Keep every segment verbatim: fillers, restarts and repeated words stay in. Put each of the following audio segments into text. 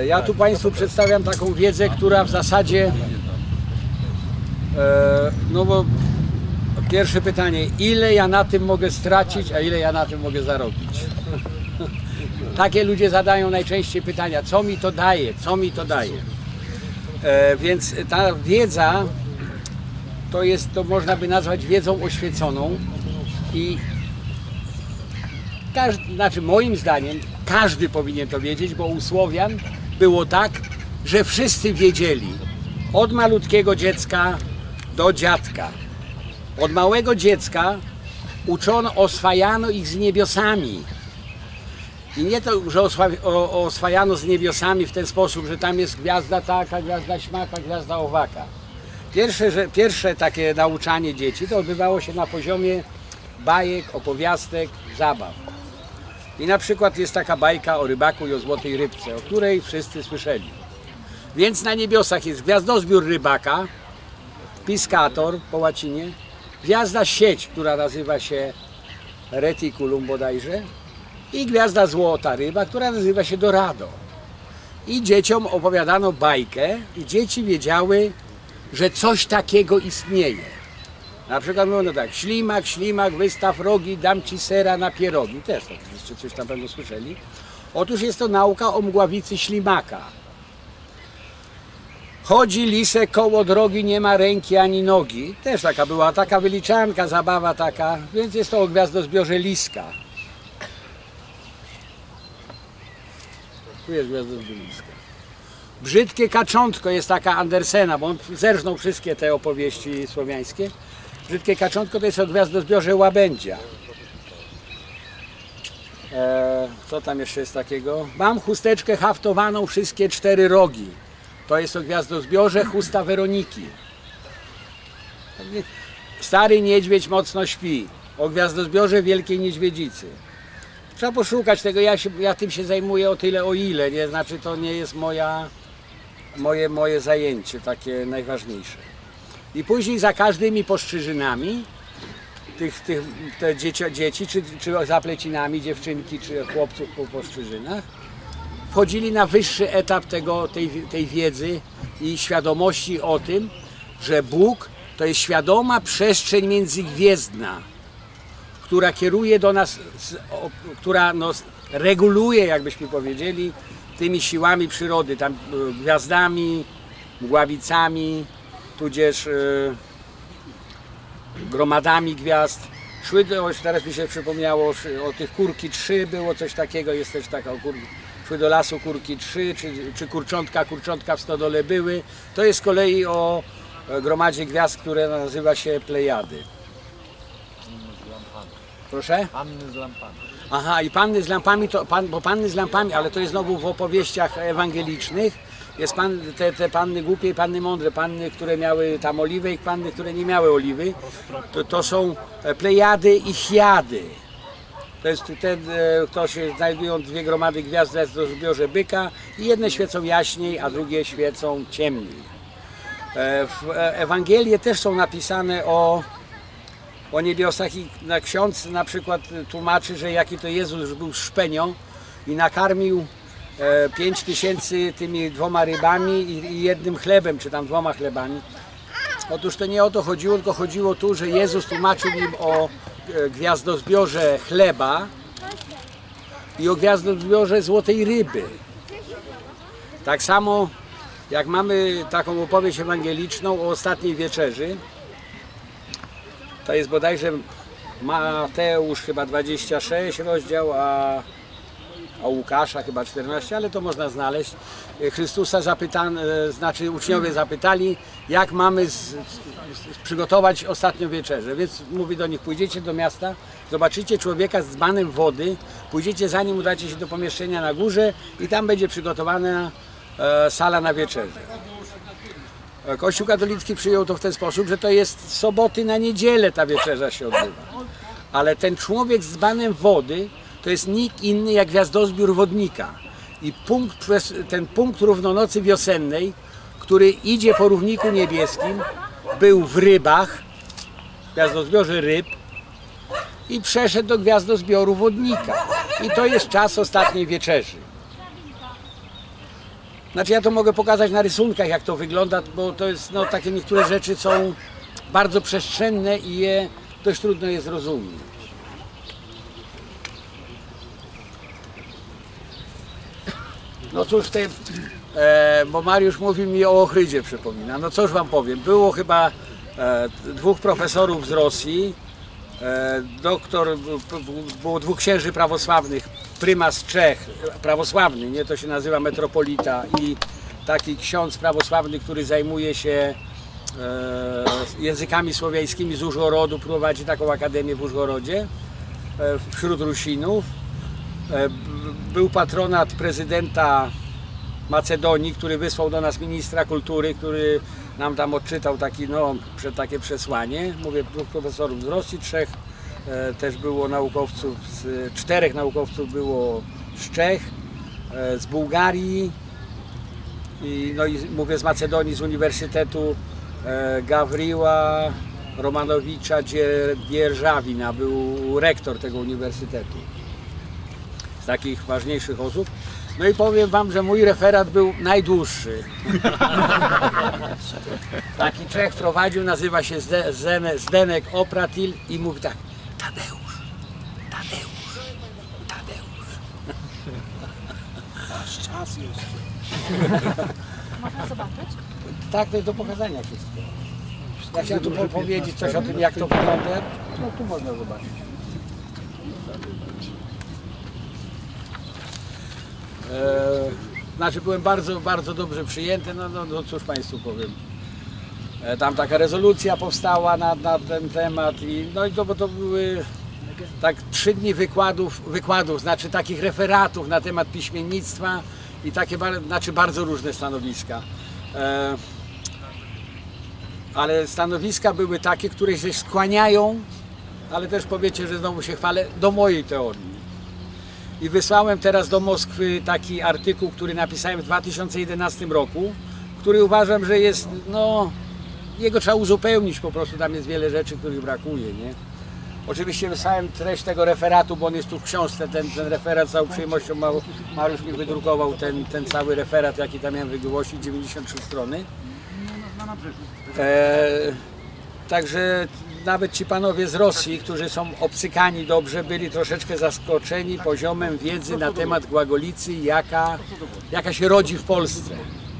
Ja tu Państwu przedstawiam taką wiedzę, która w zasadzie, e, no bo pierwsze pytanie, ile ja na tym mogę stracić, a ile ja na tym mogę zarobić? Takie ludzie zadają najczęściej pytania, co mi to daje, co mi to daje. E, więc ta wiedza to jest, to można by nazwać wiedzą oświeconą i każdy, znaczy moim zdaniem każdy powinien to wiedzieć, bo u Słowian było tak, że wszyscy wiedzieli, od malutkiego dziecka do dziadka. Od małego dziecka uczono, oswajano ich z niebiosami. I nie to, że oswajano z niebiosami w ten sposób, że tam jest gwiazda taka, gwiazda śmaka, gwiazda owaka. Pierwsze, że, pierwsze takie nauczanie dzieci to odbywało się na poziomie bajek, opowiastek, zabaw. I na przykład jest taka bajka o rybaku i o złotej rybce, o której wszyscy słyszeli. Więc na niebiosach jest gwiazdozbiór rybaka, piscator po łacinie, gwiazda sieć, która nazywa się reticulum bodajże, i gwiazda złota ryba, która nazywa się dorado. I dzieciom opowiadano bajkę i dzieci wiedziały, że coś takiego istnieje. Na przykład mówiono tak, ślimak, ślimak, wystaw rogi, dam ci sera na pierogi. Też tak, jeszcze coś tam pewno słyszeli. Otóż jest to nauka o mgławicy ślimaka. Chodzi lisek koło drogi, nie ma ręki ani nogi. Też taka była, taka wyliczanka, zabawa taka, więc jest to o gwiazdozbiorze liska. Tu jest gwiazdozbiór liska. Brzydkie kaczątko jest taka Andersena, bo on zerżnął wszystkie te opowieści słowiańskie. Brzydkie kaczątko to jest o gwiazdozbiorze łabędzia. Eee, co tam jeszcze jest takiego? Mam chusteczkę haftowaną, wszystkie cztery rogi. To jest o gwiazdozbiorze chusta Weroniki. Stary niedźwiedź mocno śpi. O gwiazdozbiorze wielkiej niedźwiedzicy. Trzeba poszukać tego, ja, się, ja tym się zajmuję o tyle o ile, nie? Znaczy to nie jest moja, moje, moje zajęcie takie najważniejsze. I później za każdymi poszczyżynami, tych, tych, te dzieci, dzieci czy, czy zaplecinami, dziewczynki czy chłopców po poszczyżynach, wchodzili na wyższy etap tego, tej, tej wiedzy i świadomości o tym, że Bóg to jest świadoma przestrzeń międzygwiezdna, która kieruje do nas, która no, reguluje, jakbyśmy powiedzieli, tymi siłami przyrody, tam gwiazdami, mgławicami, tudzież y, gromadami gwiazd. Szły, do, teraz mi się przypomniało, o tych kurki trzy było coś takiego, jest też taka o kurki. Szły do lasu kurki trzy, czy, czy kurczątka, kurczątka w stodole były. To jest z kolei o gromadzie gwiazd, które nazywa się Plejady. Proszę? Panny z lampami. Aha, i panny z lampami, to, pan, bo panny z lampami, ale to jest znowu w opowieściach ewangelicznych. Jest pan, te, te panny głupie i panny mądre, panny, które miały tam oliwę i panny, które nie miały oliwy. To, to są Plejady i Chiady. To jest ten, to się znajdują dwie gromady gwiazd w zbiorze byka i jedne świecą jaśniej, a drugie świecą ciemniej. W Ewangelie też są napisane o, o niebiosach i na ksiądz na przykład tłumaczy, że jaki to Jezus był szpenią i nakarmił pięć tysięcy tymi dwoma rybami i jednym chlebem, czy tam dwoma chlebami. Otóż to nie o to chodziło, tylko chodziło tu, że Jezus tłumaczył im o gwiazdozbiorze chleba i o gwiazdozbiorze złotej ryby. Tak samo jak mamy taką opowieść ewangeliczną o ostatniej wieczerzy, to jest bodajże Mateusz chyba dwadzieścia sześć rozdział, a, a Łukasza chyba czternaście, ale to można znaleźć. Chrystusa zapytano, znaczy uczniowie zapytali, jak mamy z, z, z, przygotować ostatnią wieczerzę. Więc mówi do nich, pójdziecie do miasta, zobaczycie człowieka z dzbanem wody, pójdziecie za nim, udacie się do pomieszczenia na górze i tam będzie przygotowana e, sala na wieczerzę. Kościół katolicki przyjął to w ten sposób, że to jest z soboty na niedzielę ta wieczerza się odbywa. Ale ten człowiek z dzbanem wody to jest nikt inny jak gwiazdozbiór wodnika. I punkt, ten punkt równonocy wiosennej, który idzie po równiku niebieskim, był w rybach, w gwiazdozbiorze ryb, i przeszedł do gwiazdozbioru wodnika. I to jest czas ostatniej wieczerzy. Znaczy ja to mogę pokazać na rysunkach, jak to wygląda, bo to jest, no takie niektóre rzeczy są bardzo przestrzenne i je dość trudno je zrozumieć. No cóż, te, e, bo Mariusz mówi mi o Ochrydzie, przypomina. No cóż wam powiem, było chyba e, dwóch profesorów z Rosji, e, doktor, było dwóch księży prawosławnych, prymas Czech, prawosławny, nie, to się nazywa metropolita, i taki ksiądz prawosławny, który zajmuje się e, językami słowiańskimi z Użgorodu, prowadzi taką akademię w Użgorodzie e, wśród Rusinów. E, był patronat prezydenta Macedonii, który wysłał do nas ministra kultury, który nam tam odczytał taki, no, takie przesłanie. Mówię, dwóch profesorów z Rosji, trzech e, też było naukowców, z, czterech naukowców było z Czech, e, z Bułgarii, i, no i mówię z Macedonii, z Uniwersytetu e, Gawriła Romanowicza Dzierżawina, był rektor tego uniwersytetu. Z takich ważniejszych osób. No i powiem wam, że mój referat był najdłuższy. Taki Czech prowadził, nazywa się Zdenek Opratil i mówi tak: Tadeusz, Tadeusz, Tadeusz. Aż czas jeszcze. Można zobaczyć? Tak, to jest do pokazania wszystko. Ja chciałem tu powiedzieć coś o tym, jak to wygląda. No tu można zobaczyć. E, znaczy byłem bardzo, bardzo dobrze przyjęty, no, no, no cóż Państwu powiem. E, tam taka rezolucja powstała na, na ten temat i no i to, bo to były tak trzy dni wykładów, wykładów, znaczy takich referatów na temat piśmiennictwa i takie, znaczy bardzo różne stanowiska. E, ale stanowiska były takie, które się skłaniają, ale też powiecie, że znowu się chwalę, do mojej teorii. I wysłałem teraz do Moskwy taki artykuł, który napisałem w dwa tysiące jedenastym roku, który uważam, że jest, no, jego trzeba uzupełnić po prostu, tam jest wiele rzeczy, których brakuje, nie? Oczywiście wysłałem treść tego referatu, bo on jest tu w książce, ten, ten referat z całą przyjemnością, Mariusz mi wydrukował ten, ten cały referat, jaki tam miałem wygłosić, dziewięćdziesiąt trzy strony. E, także nawet ci panowie z Rosji, którzy są obcykani dobrze, byli troszeczkę zaskoczeni poziomem wiedzy na temat głagolicy, jaka, jaka się rodzi w Polsce.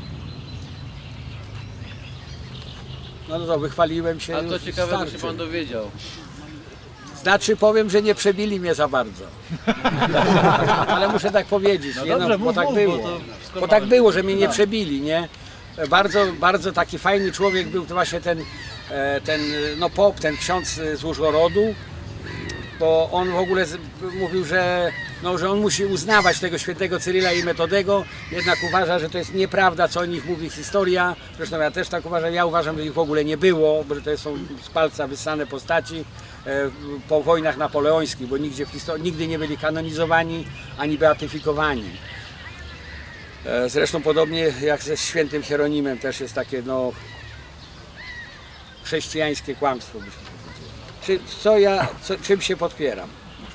No, no to wychwaliłem się. A co ciekawego się pan dowiedział? Znaczy powiem, że nie przebili mnie za bardzo. Ale muszę tak powiedzieć, No nie? No, dobrze, bo mów, tak mów, było. bo to Bo tak było, że mnie nie Tak. przebili, nie? Bardzo, bardzo taki fajny człowiek był to właśnie ten, e, ten no pop, ten ksiądz z Użgorodu, bo on w ogóle z, mówił, że, no, że on musi uznawać tego świętego Cyryla i Metodego, jednak uważa, że to jest nieprawda, co o nich mówi historia. Zresztą ja też tak uważam, ja uważam, że ich w ogóle nie było, bo to są z palca wyssane postaci e, po wojnach napoleońskich, bo nigdzie w historii, nigdy nie byli kanonizowani ani beatyfikowani. E, zresztą podobnie jak ze świętym Hieronimem też jest takie, no, chrześcijańskie kłamstwo, byśmy powiedzieli. Czy, co ja, co, czym się podpieram?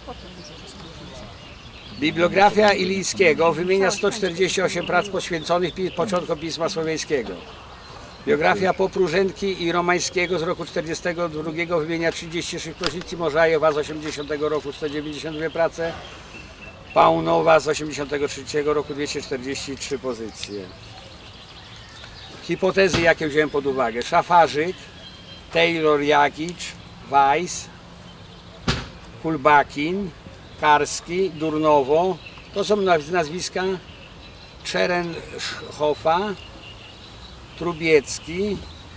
Bibliografia Ilijskiego wymienia sto czterdzieści osiem prac poświęconych pi początkom Pisma Słowiańskiego. Biografia Popróżenki i Romańskiego z roku czterdziestego drugiego wymienia trzydzieści sześć pozycji, Morzajewa z osiemdziesiątego roku sto dziewięćdziesiąt dwie prace, Paunowa z osiemdziesiątego trzeciego roku dwieście czterdzieści trzy pozycje. Hipotezy, jakie wziąłem pod uwagę: Szafarzyk, Taylor Jagicz, Weiss, Kulbakin, Karski, Durnowo, to są nazwiska, Czerenchofa, Trubiecki,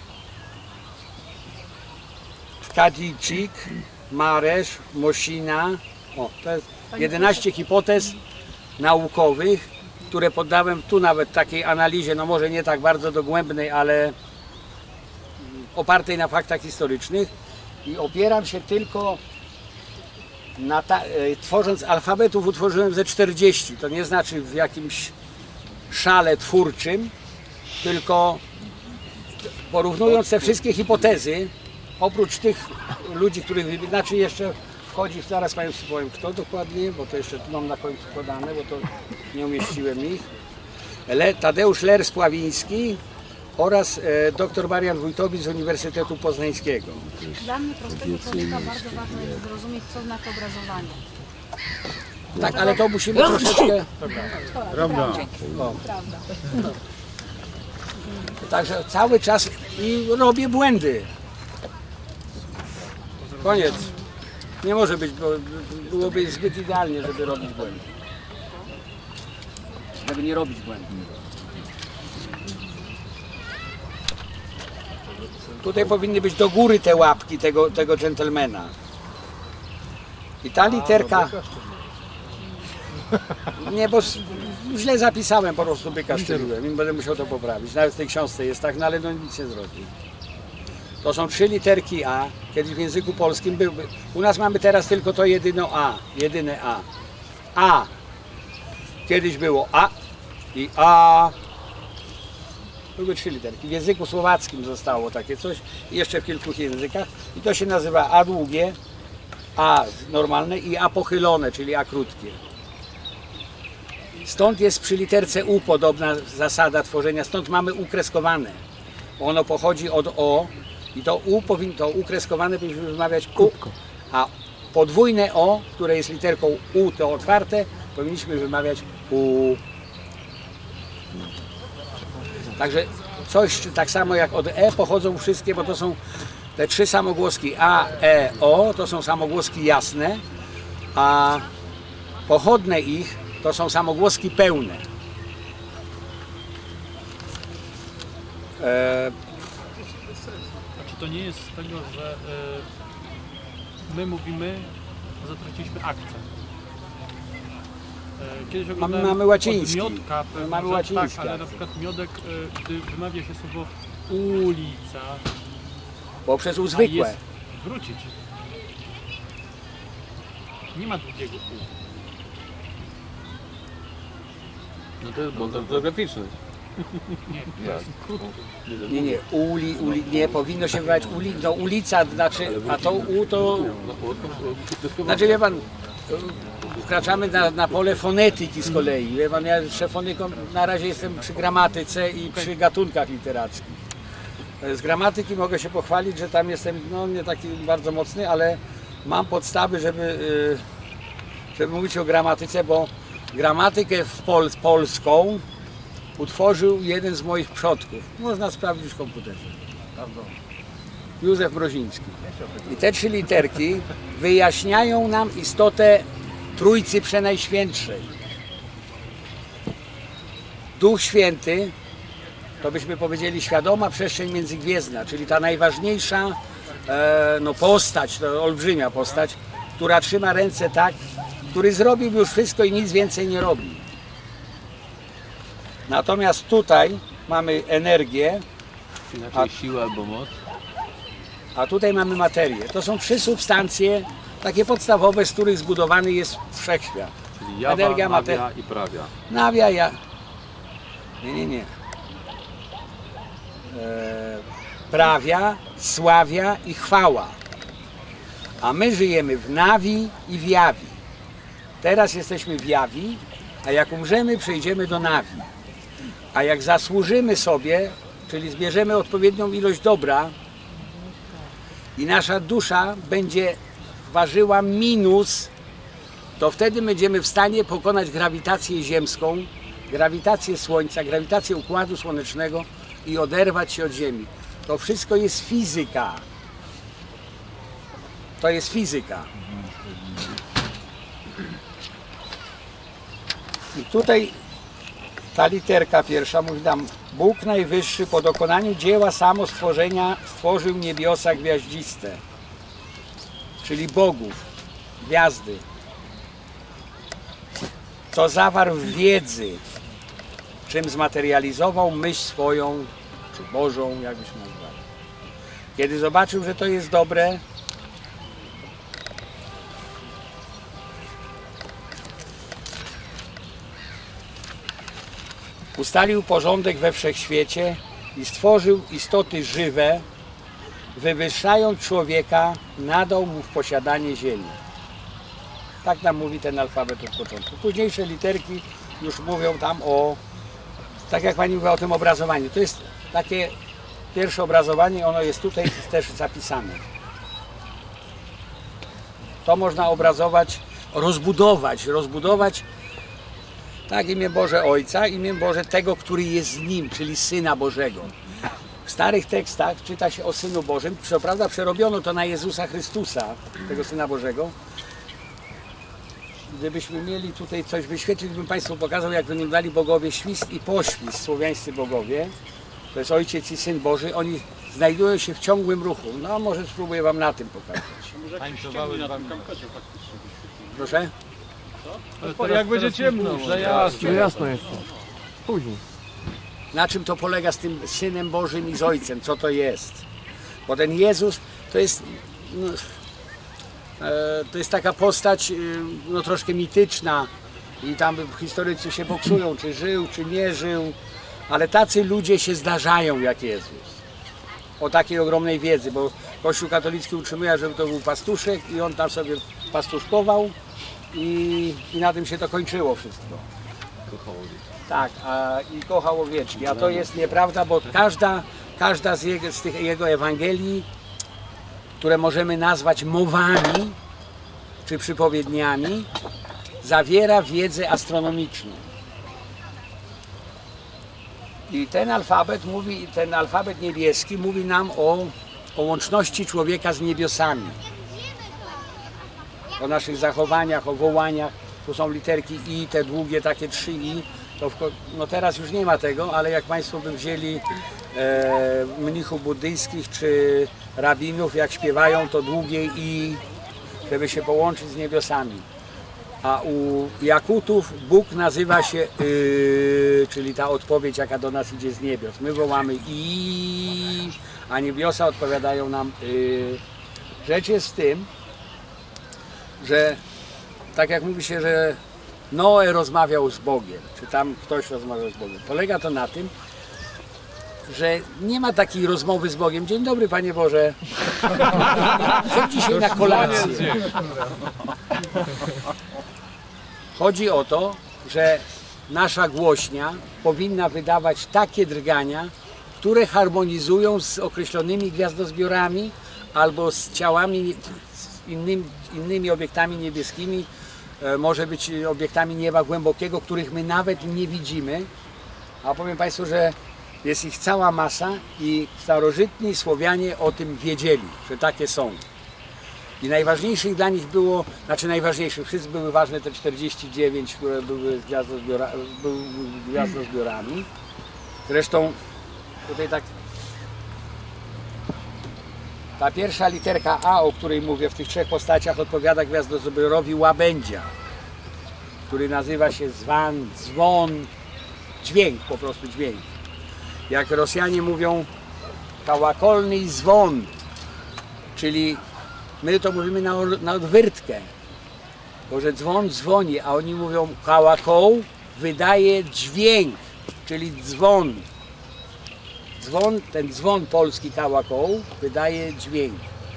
Kadicik, Maresz, Mosina. O, to jest jedenaście hipotez naukowych, które poddałem tu nawet takiej analizie, no może nie tak bardzo dogłębnej, ale opartej na faktach historycznych, i opieram się tylko na ta, e, tworząc alfabetów utworzyłem ze czterdzieści, to nie znaczy w jakimś szale twórczym, tylko porównując te wszystkie hipotezy, oprócz tych ludzi, których, znaczy jeszcze wchodzi, zaraz Państwu powiem kto dokładnie, bo to jeszcze tu mam na końcu podane, bo to nie umieściłem ich. Le, Tadeusz Ler-Spławiński oraz e, dr Marian Wójtowicz z Uniwersytetu Poznańskiego. Dla mnie prostego człowieka bardzo ważne jest zrozumieć, co znaczy obrazowanie. Tak, ale to musimy troszeczkę... Prawda. O. Prawda. Także cały czas i robię błędy. Koniec. Nie może być, bo byłoby zbyt idealnie, żeby robić błędy. Żeby nie robić błędów. Tutaj powinny być do góry te łapki tego, tego dżentelmena. I ta literka... Nie, bo s- źle zapisałem, po prostu byka szczeliłem i będę musiał to poprawić. Nawet w tej książce jest tak, no ale no nic nie zrobi. To są trzy literki A, kiedyś w języku polskim byłby. U nas mamy teraz tylko to jedyne A, jedyne A. A. Kiedyś było A i A. Były trzy literki. W języku słowackim zostało takie coś i jeszcze w kilku językach. I to się nazywa A długie, A normalne i A pochylone, czyli A krótkie. Stąd jest przy literce U podobna zasada tworzenia, stąd mamy U kreskowane. Ono pochodzi od O i to U powinno, to U kreskowane powinniśmy wymawiać U, a podwójne O, które jest literką U, to otwarte, powinniśmy wymawiać U. Także coś tak samo jak od E pochodzą wszystkie, bo to są te trzy samogłoski A, E, O, to są samogłoski jasne, a pochodne ich to są samogłoski pełne. E, A czy to nie jest z tego, że y, my mówimy, zatraciliśmy akcent? Y, Kiedyś oglądałem mamy łaciński. od Miodka, pewną Mamy rzecz, łaciński tak, ale na akcent. przykład Miodek, y, gdy wymawia się słowo ulica, poprzez U a zwykłe. jest wrócić. Nie ma drugiego U. No to jest błąd ortograficzny. Nie, to jest krótko. Nie, nie, uli, uli, nie powinno się wymawiać uli, no ulica, znaczy, a to U to... Znaczy wie pan, wkraczamy na, na pole fonetyki z kolei. Wie pan, ja jeszcze fonyką na razie jestem przy gramatyce i przy gatunkach literackich. Z gramatyki mogę się pochwalić, że tam jestem no, nie taki bardzo mocny, ale mam podstawy, żeby, y, żeby mówić o gramatyce, bo gramatykę w pol, polską utworzył jeden z moich przodków. Można sprawdzić w komputerze. Józef Mroziński. I te trzy literki wyjaśniają nam istotę Trójcy Przenajświętszej. Duch Święty, to byśmy powiedzieli świadoma przestrzeń międzygwiezdna, czyli ta najważniejsza e, no, postać, to olbrzymia postać, która trzyma ręce tak, który zrobił już wszystko i nic więcej nie robi. Natomiast tutaj mamy energię, Inaczej siła albo moc. a tutaj mamy materię. To są trzy substancje takie podstawowe, z których zbudowany jest wszechświat. Czyli jawa, Energia, nawia mater- i prawia. Nawia, ja... Nie, nie, nie. E, prawia, sławia i chwała. A my żyjemy w nawi i w jawi. Teraz jesteśmy w jawi, a jak umrzemy, przejdziemy do nawi. A jak zasłużymy sobie, czyli zbierzemy odpowiednią ilość dobra i nasza dusza będzie ważyła minus, to wtedy będziemy w stanie pokonać grawitację ziemską, grawitację Słońca, grawitację Układu Słonecznego i oderwać się od Ziemi. To wszystko jest fizyka. To jest fizyka. I tutaj ta literka pierwsza mówi nam: Bóg Najwyższy po dokonaniu dzieła samo stworzenia stworzył niebiosa gwiaździste, czyli bogów, gwiazdy. To zawarł w wiedzy, czym zmaterializował myśl swoją, czy Bożą, jakbyśmy nazwali. Kiedy zobaczył, że to jest dobre, ustalił porządek we wszechświecie i stworzył istoty żywe, wywyższając człowieka, nadał mu w posiadanie ziemi. Tak nam mówi ten alfabet od początku. Późniejsze literki już mówią tam o tak jak Pani mówiła o tym obrazowaniu, to jest takie pierwsze obrazowanie, ono jest tutaj też zapisane. To można obrazować, rozbudować, rozbudować tak imię Boże Ojca, imię Boże tego, który jest z Nim, czyli Syna Bożego. W starych tekstach czyta się o Synu Bożym, co prawda przerobiono to na Jezusa Chrystusa, tego Syna Bożego. Gdybyśmy mieli tutaj coś wyświetlić, bym Państwu pokazał, jak wyglądali bogowie świst i poświst, słowiańscy bogowie. To jest Ojciec i Syn Boży, oni znajdują się w ciągłym ruchu. No może spróbuję Wam na tym pokazać. Tańcowały na tym kamkocie faktycznie. Proszę? Ale teraz, jak będzie ciemno, że jasno. No jasno jeszcze. Później. Na czym to polega z tym Synem Bożym i z Ojcem? Co to jest? Bo ten Jezus to jest, no, e, to jest taka postać e, no, troszkę mityczna i tam historycy się boksują, czy żył, czy nie żył, ale tacy ludzie się zdarzają jak Jezus. O takiej ogromnej wiedzy, bo Kościół katolicki utrzymuje, że to był pastuszek i on tam sobie pastuszkował i, i na tym się to kończyło wszystko. Tak, a, i kochał owieczki, a to jest nieprawda, bo każda, każda z, jego, z tych jego Ewangelii, które możemy nazwać mowami czy przypowiedniami, zawiera wiedzę astronomiczną. I ten alfabet mówi, ten alfabet niebieski mówi nam o, o łączności człowieka z niebiosami. O naszych zachowaniach, o wołaniach. Tu są literki I, te długie takie trzy I. To w, no teraz już nie ma tego, ale jak Państwo by wzięli e, mnichów buddyjskich czy rabinów, jak śpiewają to długie I, żeby się połączyć z niebiosami. A u Jakutów Bóg nazywa się y, czyli ta odpowiedź, jaka do nas idzie z niebios. My wołamy I, a niebiosa odpowiadają nam y. Rzecz jest w tym, że tak jak mówi się, że Noe rozmawiał z Bogiem, czy tam ktoś rozmawiał z Bogiem. Polega to na tym, że nie ma takiej rozmowy z Bogiem. Dzień dobry, Panie Boże. Co dzisiaj na kolację? Chodzi o to, że nasza głośnia powinna wydawać takie drgania, które harmonizują z określonymi gwiazdozbiorami albo z ciałami, z innymi, innymi obiektami niebieskimi, e, może być obiektami nieba głębokiego, których my nawet nie widzimy. A powiem Państwu, że jest ich cała masa i starożytni Słowianie o tym wiedzieli, że takie są. I najważniejszych dla nich było, znaczy najważniejszych, wszystkie były ważne te czterdzieści dziewięć, które były gwiazdozbiora, były gwiazdozbiorami. Zresztą tutaj tak, ta pierwsza literka A, o której mówię w tych trzech postaciach, odpowiada gwiazdozbiorowi łabędzia, który nazywa się zwan, dzwon, dźwięk, po prostu dźwięk. Jak Rosjanie mówią kałakolny dzwon, czyli my to mówimy na, na odwyrtkę, bo że dzwon dzwoni, a oni mówią kałakoł wydaje dźwięk, czyli dzwon. Dzwon, ten dzwon polski kałakoł wydaje dźwięk.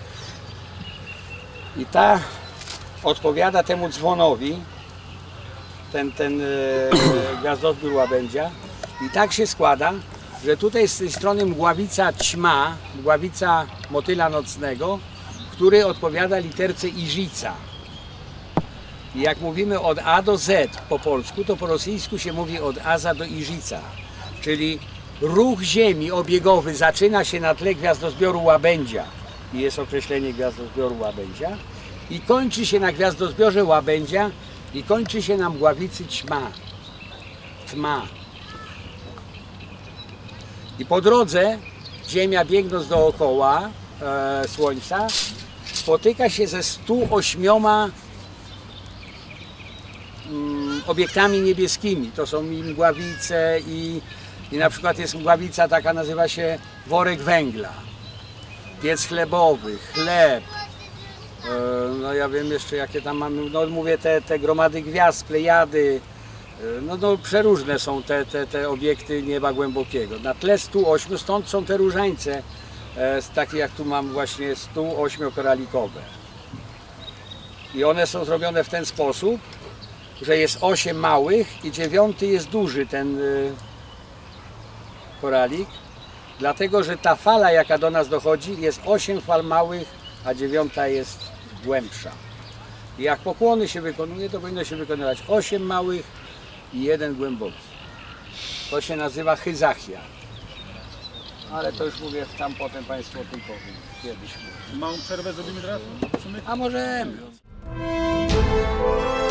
I ta odpowiada temu dzwonowi, ten, ten e, gwiazdozbiór łabędzia. I tak się składa, że tutaj z tej strony mgławica ćma, mgławica motyla nocnego, który odpowiada literce iżyca. I jak mówimy od A do Z po polsku, to po rosyjsku się mówi od Aza do iżyca. Czyli ruch Ziemi obiegowy zaczyna się na tle gwiazdozbioru łabędzia i jest określenie gwiazdozbioru łabędzia i kończy się na gwiazdozbiorze łabędzia i kończy się na mgławicy ćma. Tma. I po drodze Ziemia, biegnąc dookoła e, Słońca, spotyka się ze stu ośmioma mm, obiektami niebieskimi. To są i mgławice i, i na przykład jest mgławica taka, nazywa się worek węgla, piec chlebowy, chleb, e, no ja wiem jeszcze jakie tam mamy, no mówię te, te gromady gwiazd, plejady, e, no, no przeróżne są te, te, te obiekty nieba głębokiego. Na tle stu ośmiu, stąd są te różańce, e, takie jak tu mam właśnie stu ośmiokoralikowe. I one są zrobione w ten sposób, że jest osiem małych i dziewiąty jest duży, ten, koralik, dlatego że ta fala, jaka do nas dochodzi, jest osiem fal małych, a dziewiąta jest głębsza. I jak pokłony się wykonuje, to powinno się wykonywać osiem małych i jeden głęboki. To się nazywa chyzachia. Ale to już mówię, tam potem Państwu o tym powiem. Kiedyś. Małą przerwę zrobimy teraz? A możemy.